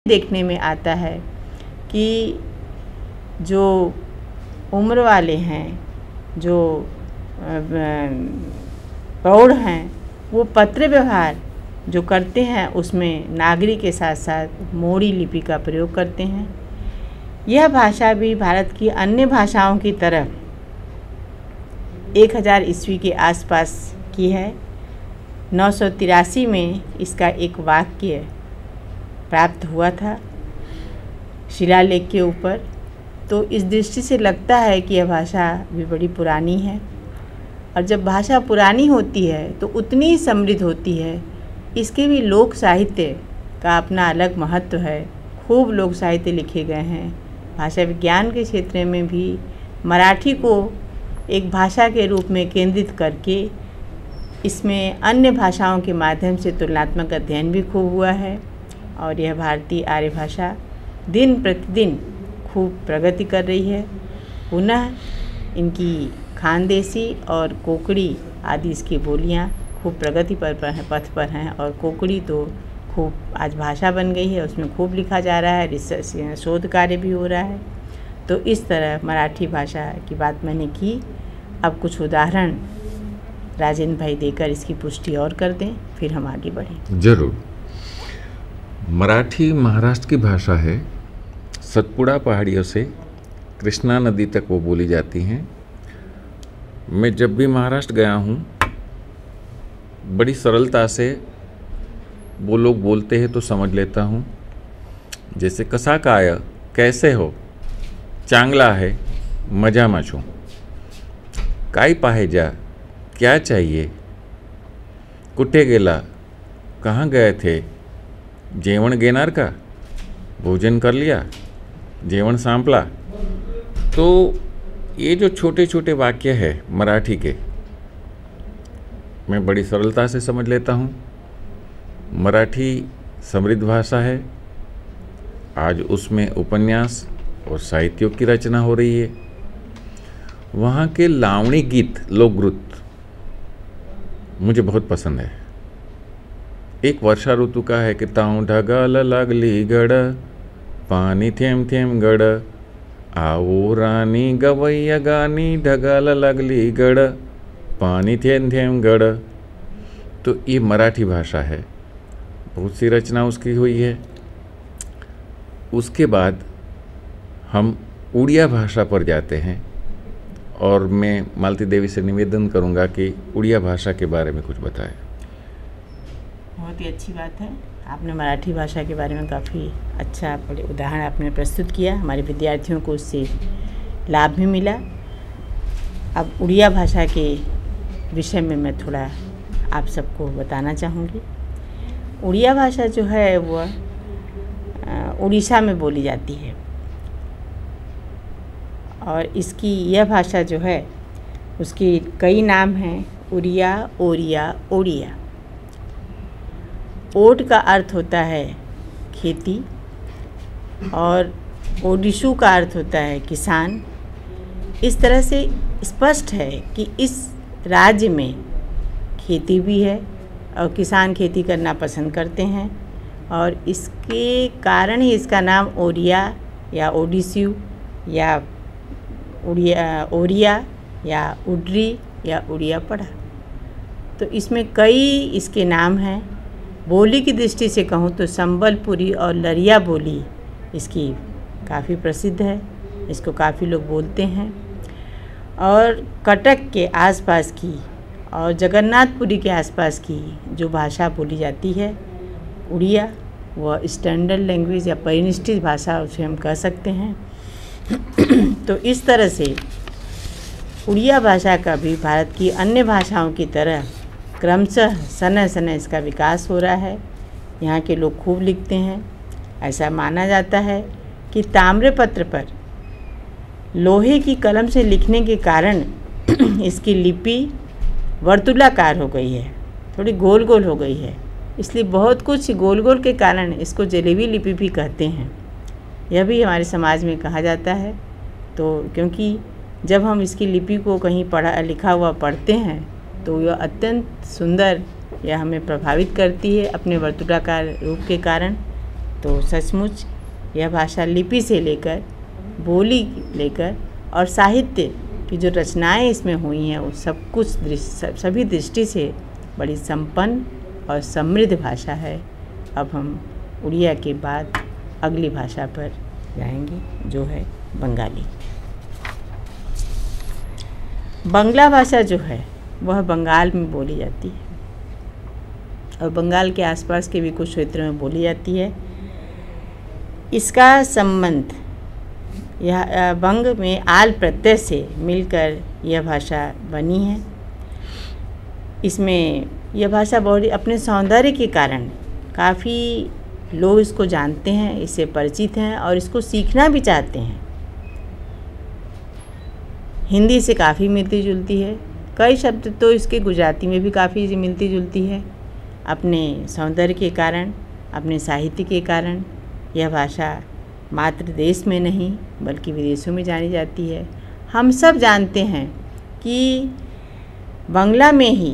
देखने में आता है कि जो उम्र वाले हैं, जो प्रौढ़ हैं, वो पत्र व्यवहार जो करते हैं उसमें नागरी के साथ साथ मोड़ी लिपि का प्रयोग करते हैं। यह भाषा भी भारत की अन्य भाषाओं की तरह 1000 ईस्वी के आसपास की है। 983 में इसका एक वाक्य प्राप्त हुआ था शिलालेख के ऊपर। तो इस दृष्टि से लगता है कि यह भाषा भी बड़ी पुरानी है, और जब भाषा पुरानी होती है तो उतनी ही समृद्ध होती है। इसके भी लोक साहित्य का अपना अलग महत्व है। खूब लोक साहित्य लिखे गए हैं। भाषा विज्ञान के क्षेत्र में भी मराठी को एक भाषा के रूप में केंद्रित करके इसमें अन्य भाषाओं के माध्यम से तुलनात्मक अध्ययन भी खूब हुआ है, और यह भारतीय आर्य भाषा दिन प्रतिदिन खूब प्रगति कर रही है। पुनः इनकी खानदेशी और कोंकणी आदि इसकी बोलियाँ खूब प्रगति पथ पर हैं, और कोंकणी तो खूब आज भाषा बन गई है, उसमें खूब लिखा जा रहा है, रिसर्च शोध कार्य भी हो रहा है। तो इस तरह मराठी भाषा की बात मैंने की। अब कुछ उदाहरण राजेंद्र भाई देकर इसकी पुष्टि और कर दें, फिर हम आगे बढ़ें। जरूर। मराठी महाराष्ट्र की भाषा है। सतपुड़ा पहाड़ियों से कृष्णा नदी तक वो बोली जाती हैं। मैं जब भी महाराष्ट्र गया हूँ, बड़ी सरलता से वो लोग बोलते हैं तो समझ लेता हूँ। जैसे कसा काय, कैसे हो, चांगला है, मजा मचो, काय पाहिजा, क्या चाहिए, कुठे गेला, कहाँ गए थे, जेवण घेणार का, भोजन कर लिया, जेवण संपला। तो ये जो छोटे छोटे वाक्य है मराठी के, मैं बड़ी सरलता से समझ लेता हूँ। मराठी समृद्ध भाषा है। आज उसमें उपन्यास और साहित्यों की रचना हो रही है। वहाँ के लावणी गीत, लोकगीत मुझे बहुत पसंद है। एक वर्षा ऋतु का है कि ताऊ ढगाल लागली गड, पानी थेम थेम गड, आओ रानी गवैया गानी, ढगाल लागली गड, पानी थेम थेम गड। तो ये मराठी भाषा है। बहुत सी रचना उसकी हुई है। उसके बाद हम उड़िया भाषा पर जाते हैं, और मैं मालती देवी से निवेदन करूंगा कि उड़िया भाषा के बारे में कुछ बताएं। बहुत ही अच्छी बात है। आपने मराठी भाषा के बारे में काफ़ी अच्छा बड़े उदाहरण आपने प्रस्तुत किया। हमारे विद्यार्थियों को उससे लाभ भी मिला। अब उड़िया भाषा के विषय में मैं थोड़ा आप सबको बताना चाहूँगी। उड़िया भाषा जो है वह उड़ीसा में बोली जाती है, और इसकी यह भाषा जो है उसकी कई नाम हैं। उड़िया, ओरिया, ओडिया। ओट का अर्थ होता है खेती, और ओडिशु का अर्थ होता है किसान। इस तरह से स्पष्ट है कि इस राज्य में खेती भी है और किसान खेती करना पसंद करते हैं, और इसके कारण ही इसका नाम ओरिया या ओडिस्यू या ओरिया या उड्री या उड़िया पड़ा। तो इसमें कई इसके नाम हैं। बोली की दृष्टि से कहूँ तो संबलपुरी और लरिया बोली इसकी काफ़ी प्रसिद्ध है। इसको काफ़ी लोग बोलते हैं। और कटक के आसपास की और जगन्नाथपुरी के आसपास की जो भाषा बोली जाती है उड़िया, वह स्टैंडर्ड लैंग्वेज या परिनिष्ठित भाषा उसे हम कह सकते हैं। तो इस तरह से उड़िया भाषा का भी भारत की अन्य भाषाओं की तरह क्रमशः समय समय इसका विकास हो रहा है। यहाँ के लोग खूब लिखते हैं। ऐसा माना जाता है कि ताम्रपत्र पर लोहे की कलम से लिखने के कारण इसकी लिपि वर्तुलाकार हो गई है, थोड़ी गोल गोल हो गई है। इसलिए बहुत कुछ गोल गोल के कारण इसको जलेबी लिपि भी कहते हैं। यह भी हमारे समाज में कहा जाता है। तो क्योंकि जब हम इसकी लिपि को कहीं पढ़ा लिखा हुआ पढ़ते हैं तो यह अत्यंत सुंदर, यह हमें प्रभावित करती है अपने वर्तुलाकार रूप के कारण। तो सचमुच यह भाषा लिपि से लेकर, बोली लेकर और साहित्य की जो रचनाएं इसमें हुई हैं वो सब कुछ सभी दृष्टि से बड़ी संपन्न और समृद्ध भाषा है। अब हम उड़िया के बाद अगली भाषा पर जाएंगे जो है बंगाली। बंगला भाषा जो है वह बंगाल में बोली जाती है और बंगाल के आसपास के भी कुछ क्षेत्रों में बोली जाती है। इसका संबंध यह बंग में आल प्रत्यय से मिलकर यह भाषा बनी है। इसमें यह भाषा बहुत अपने सौंदर्य के कारण काफ़ी लोग इसको जानते हैं, इससे परिचित हैं और इसको सीखना भी चाहते हैं। हिंदी से काफ़ी मिलती जुलती है, कई शब्द तो इसके गुजराती में भी काफ़ी मिलती जुलती है। अपने सौंदर्य के कारण, अपने साहित्य के कारण यह भाषा मात्र देश में नहीं बल्कि विदेशों में जानी जाती है। हम सब जानते हैं कि बंगला में ही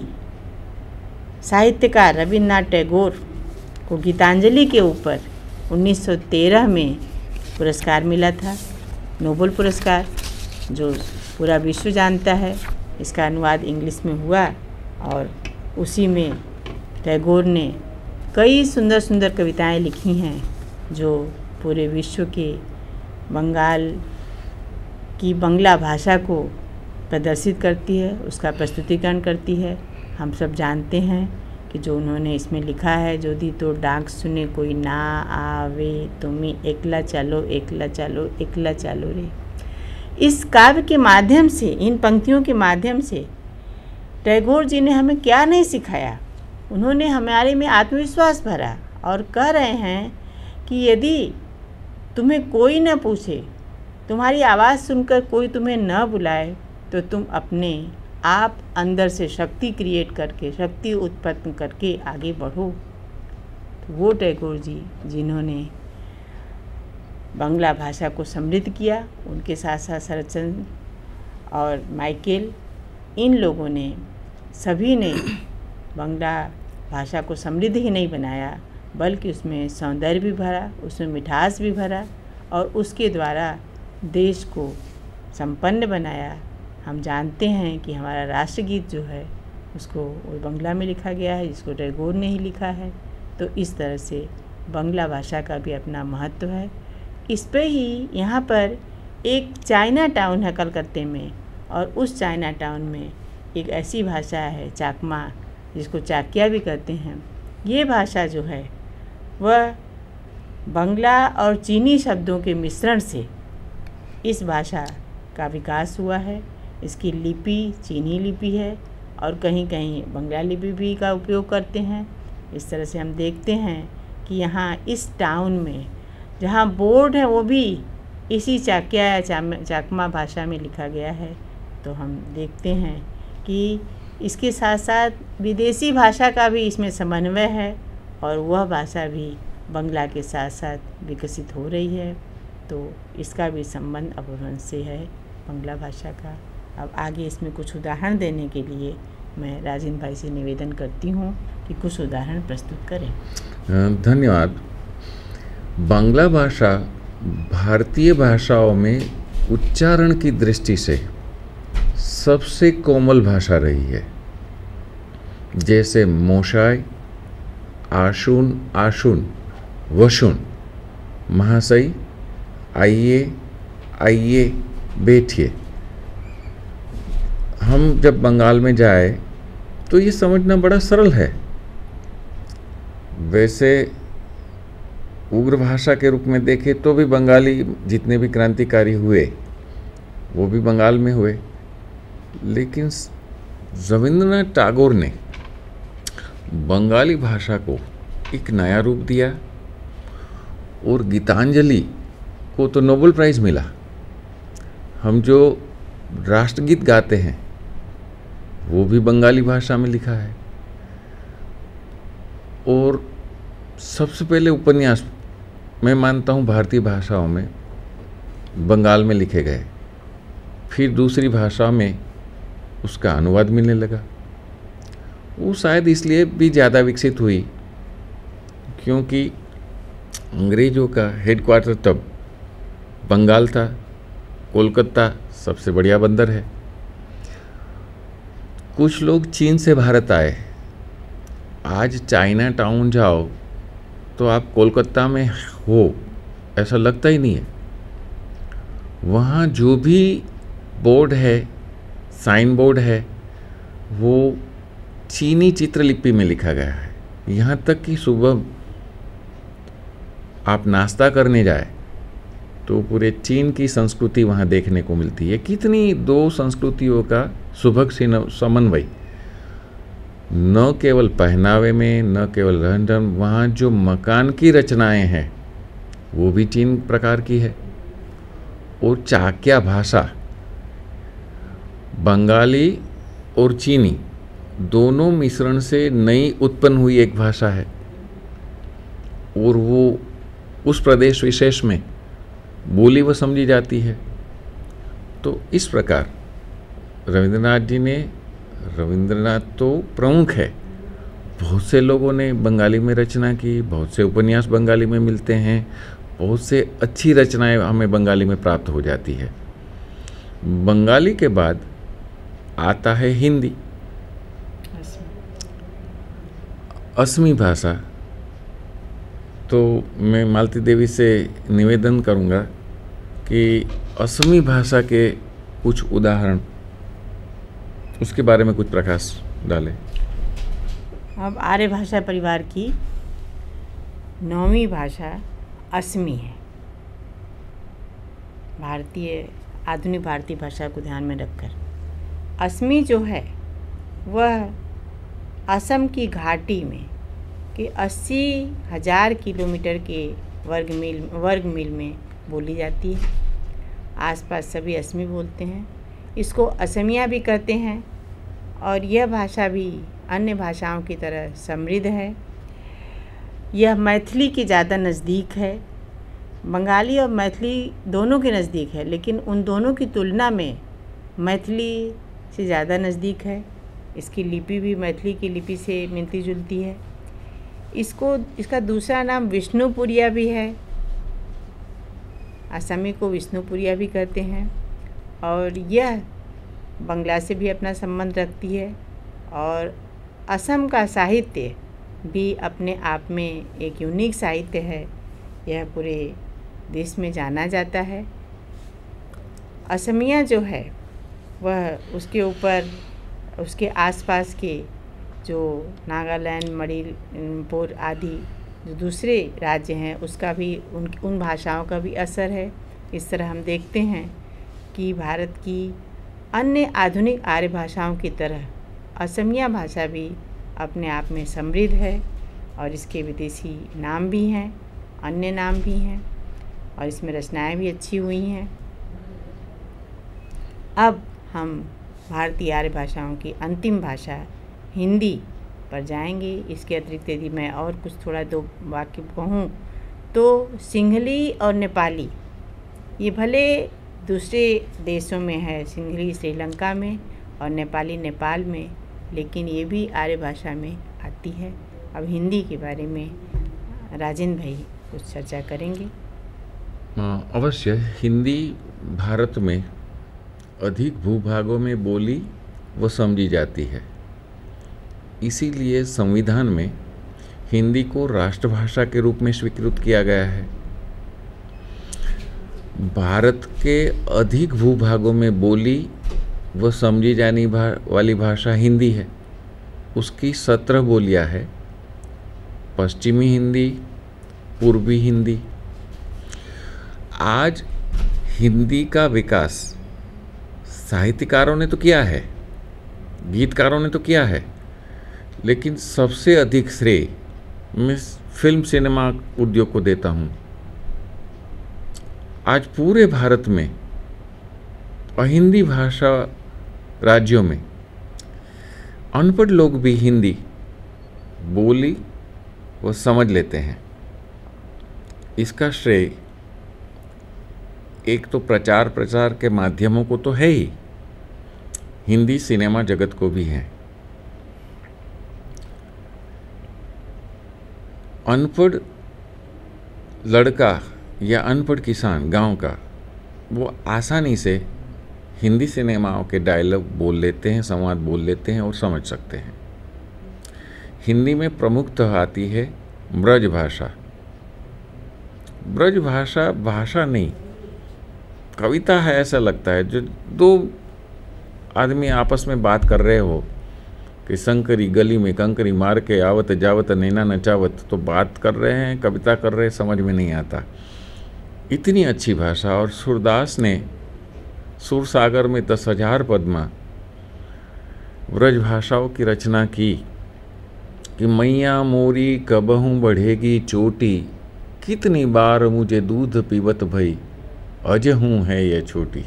साहित्यकार रविन्द्रनाथ टैगोर को गीतांजलि के ऊपर 1913 में पुरस्कार मिला था, नोबेल पुरस्कार, जो पूरा विश्व जानता है। इसका अनुवाद इंग्लिश में हुआ और उसी में टैगोर ने कई सुंदर सुंदर कविताएं लिखी हैं जो पूरे विश्व के बंगाल की बंगला भाषा को प्रदर्शित करती है, उसका प्रस्तुतिकरण करती है। हम सब जानते हैं कि जो उन्होंने इसमें लिखा है, जो दी तो डाक सुने कोई ना आवे, तुम्हें एकला चलो एकला चलो एकला चलो रे। इस काव्य के माध्यम से, इन पंक्तियों के माध्यम से टैगोर जी ने हमें क्या नहीं सिखाया। उन्होंने हमारे में आत्मविश्वास भरा और कह रहे हैं कि यदि तुम्हें कोई न पूछे, तुम्हारी आवाज़ सुनकर कोई तुम्हें न बुलाए, तो तुम अपने आप अंदर से शक्ति क्रिएट करके, शक्ति उत्पन्न करके आगे बढ़ो। तो वो टैगोर जी जिन्होंने बंगला भाषा को समृद्ध किया, उनके साथ साथ शरदचंद्र और माइकेल, इन लोगों ने, सभी ने बंगला भाषा को समृद्ध ही नहीं बनाया बल्कि उसमें सौंदर्य भी भरा, उसमें मिठास भी भरा और उसके द्वारा देश को संपन्न बनाया। हम जानते हैं कि हमारा राष्ट्रगीत जो है उसको बंगला में लिखा गया है, जिसको टैगोर ने ही लिखा है। तो इस तरह से बंगला भाषा का भी अपना महत्व है। इस पे ही यहाँ पर एक चाइना टाउन है कलकत्ते में, और उस चाइना टाउन में एक ऐसी भाषा है चाकमा, जिसको चाकिया भी कहते हैं। ये भाषा जो है वह बंगला और चीनी शब्दों के मिश्रण से इस भाषा का विकास हुआ है। इसकी लिपि चीनी लिपि है और कहीं कहीं बंगला लिपि भी का उपयोग करते हैं। इस तरह से हम देखते हैं कि यहाँ इस टाउन में जहाँ बोर्ड है वो भी इसी चाकिया या चाकमा भाषा में लिखा गया है। तो हम देखते हैं कि इसके साथ साथ विदेशी भाषा का भी इसमें समन्वय है और वह भाषा भी बंगला के साथ साथ विकसित हो रही है। तो इसका भी संबंध अपभ्रंश से है बंगला भाषा का। अब आगे इसमें कुछ उदाहरण देने के लिए मैं राजेंद्र भाई से निवेदन करती हूँ कि कुछ उदाहरण प्रस्तुत करें। धन्यवाद। बांग्ला भाषा भारतीय भाषाओं में उच्चारण की दृष्टि से सबसे कोमल भाषा रही है। जैसे मोशाय, आशुन, आशुन, वशुन, महाशय, आइए, आइए, बैठिए। हम जब बंगाल में जाए तो ये समझना बड़ा सरल है। वैसे उग्र भाषा के रूप में देखें तो भी बंगाली जितने भी क्रांतिकारी हुए वो भी बंगाल में हुए, लेकिन रविन्द्रनाथ टैगोर ने बंगाली भाषा को एक नया रूप दिया और गीतांजलि को तो नोबेल प्राइज़ मिला। हम जो राष्ट्रगीत गाते हैं वो भी बंगाली भाषा में लिखा है। और सबसे पहले उपन्यास मैं मानता हूँ भारतीय भाषाओं में बंगाल में लिखे गए, फिर दूसरी भाषा में उसका अनुवाद मिलने लगा। वो शायद इसलिए भी ज़्यादा विकसित हुई क्योंकि अंग्रेज़ों का हेडक्वार्टर तब बंगाल था। कोलकाता सबसे बढ़िया बंदर है। कुछ लोग चीन से भारत आए। आज चाइना टाउन जाओ तो आप कोलकाता में हो ऐसा लगता ही नहीं है। वहाँ जो भी बोर्ड है, साइन बोर्ड है, वो चीनी चित्रलिपि में लिखा गया है। यहाँ तक कि सुबह आप नाश्ता करने जाए तो पूरे चीन की संस्कृति वहाँ देखने को मिलती है। कितनी दो संस्कृतियों का सुभग समन्वय, न केवल पहनावे में, न केवल रहन सहन, वहाँ जो मकान की रचनाएं हैं वो भी चीन प्रकार की है। और चाक्या भाषा, बंगाली और चीनी दोनों मिश्रण से नई उत्पन्न हुई एक भाषा है और वो उस प्रदेश विशेष में बोली व समझी जाती है। तो इस प्रकार रविंद्रनाथ तो प्रमुख है। बहुत से लोगों ने बंगाली में रचना की, बहुत से उपन्यास बंगाली में मिलते हैं, बहुत से अच्छी रचनाएं हमें बंगाली में प्राप्त हो जाती है। बंगाली के बाद आता है हिंदी, असमी भाषा। तो मैं मालती देवी से निवेदन करूंगा कि असमी भाषा के कुछ उदाहरण, उसके बारे में कुछ प्रकाश डालें। अब आर्य भाषा परिवार की 9वीं भाषा असमी है। आधुनिक भारतीय भाषा को ध्यान में रखकर असमी जो है वह असम की घाटी में कि 80,000 किलोमीटर के वर्ग मील में बोली जाती है। आसपास सभी असमी बोलते हैं। इसको असमिया भी कहते हैं और यह भाषा भी अन्य भाषाओं की तरह समृद्ध है। यह मैथिली के ज़्यादा नज़दीक है। बंगाली और मैथिली दोनों के नज़दीक है, लेकिन उन दोनों की तुलना में मैथिली से ज़्यादा नज़दीक है। इसकी लिपि भी मैथिली की लिपि से मिलती जुलती है। इसका दूसरा नाम विष्णुपुरिया भी है। असमी को विष्णुपुरिया भी कहते हैं और यह बंगला से भी अपना संबंध रखती है। और असम का साहित्य भी अपने आप में एक यूनिक साहित्य है। यह पूरे देश में जाना जाता है। असमिया जो है वह उसके ऊपर उसके आसपास के जो नागालैंड, मणिपुर आदि जो दूसरे राज्य हैं उसका भी उन भाषाओं का भी असर है। इस तरह हम देखते हैं कि भारत की अन्य आधुनिक आर्य भाषाओं की तरह असमिया भाषा भी अपने आप में समृद्ध है और इसके विदेशी नाम भी हैं, अन्य नाम भी हैं और इसमें रचनाएं भी अच्छी हुई हैं। अब हम भारतीय आर्य भाषाओं की अंतिम भाषा हिंदी पर जाएंगे। इसके अतिरिक्त यदि मैं और कुछ थोड़ा 2 वाक्य कहूँ तो सिंहली और नेपाली ये भले दूसरे देशों में है, सिंहली श्रीलंका में और नेपाली नेपाल में, लेकिन ये भी आर्य भाषा में आती है। अब हिंदी के बारे में राजेंद्र भाई कुछ चर्चा करेंगे। अवश्य। हिंदी भारत में अधिक भूभागों में बोली व समझी जाती है। इसीलिए संविधान में हिंदी को राष्ट्रभाषा के रूप में स्वीकृत किया गया है। भारत के अधिक भूभागों में बोली व समझी जाने वाली भाषा हिंदी है। उसकी 17 बोलियां हैं। पश्चिमी हिंदी, पूर्वी हिंदी। आज हिंदी का विकास साहित्यकारों ने तो किया है, गीतकारों ने तो किया है, लेकिन सबसे अधिक श्रेय मैं फिल्म सिनेमा उद्योग को देता हूँ। आज पूरे भारत में और हिंदी भाषा राज्यों में अनपढ़ लोग भी हिंदी बोली व समझ लेते हैं। इसका श्रेय एक तो प्रचार प्रसार के माध्यमों को तो है ही, हिंदी सिनेमा जगत को भी है। अनपढ़ लड़का या अनपढ़ किसान गांव का, वो आसानी से हिंदी सिनेमाओं के डायलॉग बोल लेते हैं, संवाद बोल लेते हैं और समझ सकते हैं। हिंदी में प्रमुखतः आती है ब्रज भाषा। ब्रज भाषा भाषा नहीं, कविता है ऐसा लगता है। जो दो आदमी आपस में बात कर रहे हो कि शंकरी गली में कंकरी मार के आवत जावत नैना नचावत, तो बात कर रहे हैं, कविता कर रहे हैं, समझ में नहीं आता। इतनी अच्छी भाषा। और सूरदास ने सुरसागर में 10,000 पद्मा ब्रज भाषाओं की रचना की कि मैया मोरी कबहू बढ़ेगी चोटी, कितनी बार मुझे दूध पीवत भई, अजहूँ है यह छोटी।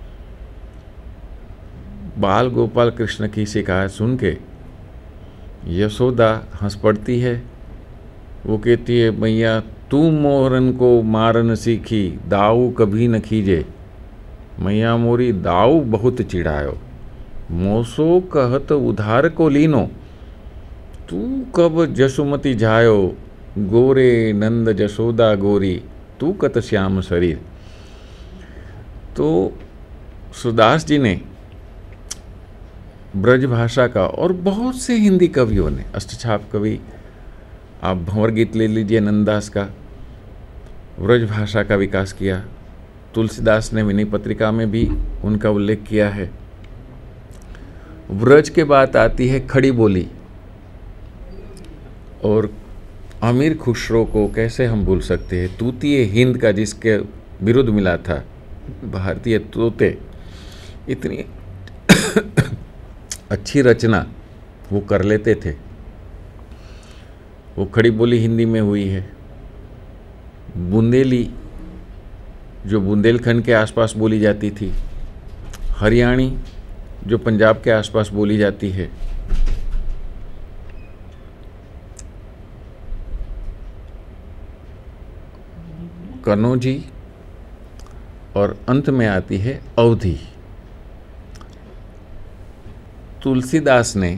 बाल गोपाल कृष्ण की शिकायत सुन के यशोदा हंस पड़ती है। वो कहती है, मैया तू मोरन को मारन सीखी, दाऊ कभी न खींचे। मैया मोरी दाऊ बहुत चिढ़ायो, मोसो कहत उधार को लीनो, तू कब जसुमती जायो, गोरे नंद जसोदा गोरी, तू कत श्याम शरीर। तो सूरदास जी ने ब्रज भाषा का, और बहुत से हिंदी कवियों ने, अष्टछाप कवि आप भंवर गीत ले लीजिए नंददास का, ब्रज भाषा का विकास किया। तुलसीदास ने विनय पत्रिका में भी उनका उल्लेख किया है। ब्रज के बाद आती है खड़ी बोली, और अमीर खुसरो को कैसे हम भूल सकते हैं। तूतीय हिंद का जिसके विरुद्ध मिला था, भारतीय तोते, इतनी अच्छी रचना वो कर लेते थे। वो खड़ी बोली हिंदी में हुई है। बुंदेली जो बुंदेलखंड के आसपास बोली जाती थी, हरियाणी जो पंजाब के आसपास बोली जाती है, कनौजी, और अंत में आती है अवधी। तुलसीदास ने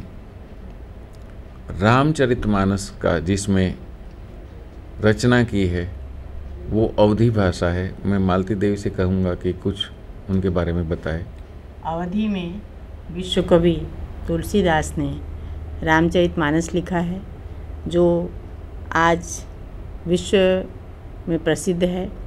रामचरितमानस का जिसमें रचना की है वो अवधी भाषा है। मैं मालती देवी से कहूँगा कि कुछ उनके बारे में बताएं। अवधी में विश्व कवि तुलसीदास ने रामचरितमानस लिखा है, जो आज विश्व में प्रसिद्ध है।